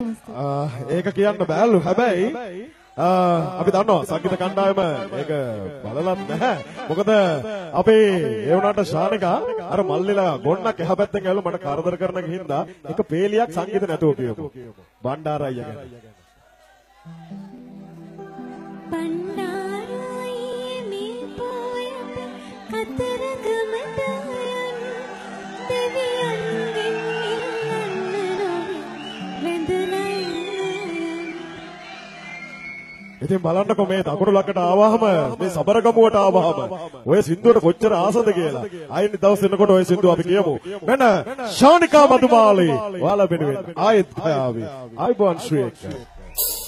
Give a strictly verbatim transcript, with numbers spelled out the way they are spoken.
ඒක කියන්න බෑලු. හැබැයි අපි දන්නවා සංගීත කණ්ඩායම ඒක බලලත් නැහැ. මොකද අපේ ඒ වුණාට ශානිකා අර මල්ලිලා ගොන්නක් එහා පැත්තෙන් ඇවිල්ලා මට කරදර කරන ගිහින්දා එක පේලියක් සංගීත නැතුව කියපු. බණ්ඩාර අයියා ගැන. බණ්ඩාරයි මේ පොයත කතරගමට දෙවියන්ගෙන් ඉතින් බලන්නකො මේ දකුණු ලකට ආවහම මේ සබරගමුවට ආවහම ඔය සින්දුවට කොච්චර ආසද කියලා. ආයෙත් දවස් වෙනකොට ඔය සින්දුව අපි කියමු. මෙන්න ශානිකා මදුමාලි ඔයාලා වෙනුවෙන් ආයෙත් ආවේ. ආයිබෝන් ශ්‍රී